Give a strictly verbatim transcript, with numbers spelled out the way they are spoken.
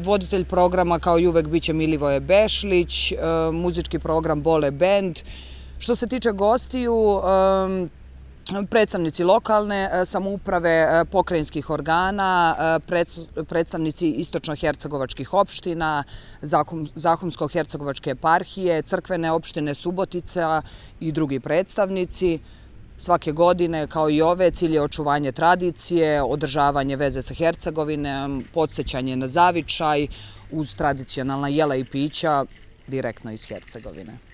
voditelj programa kao i uvek biće Milivoje Bešlić, muzički program Bole band. Što se tiče gostiju, predstavnici lokalne samouprave, pokrajinskih organa, predstavnici istočno-hercegovačkih opština, Zahumsko-hercegovačke eparhije, crkvene opštine Subotica i drugi predstavnici. Svake godine, kao i ove, cilj je očuvanje tradicije, održavanje veze sa Hercegovinom, podsjećanje na zavičaj uz tradicionalna jela i pića direktno iz Hercegovine.